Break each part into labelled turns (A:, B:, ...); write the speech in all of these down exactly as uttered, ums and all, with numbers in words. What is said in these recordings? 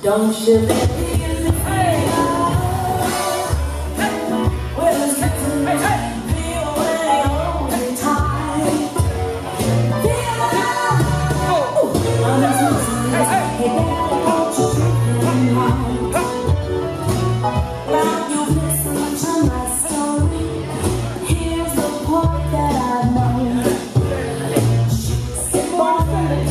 A: Don't you believe me? Hey! Well, it's got to make me feel when you're all the time. Feel oh, I'm just missing this. Hey, daddy, won't you treat me right? Now you listen to my story. Here's the part that I know. She's born in the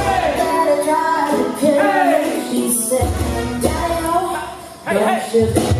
A: Daddy, oh, don't you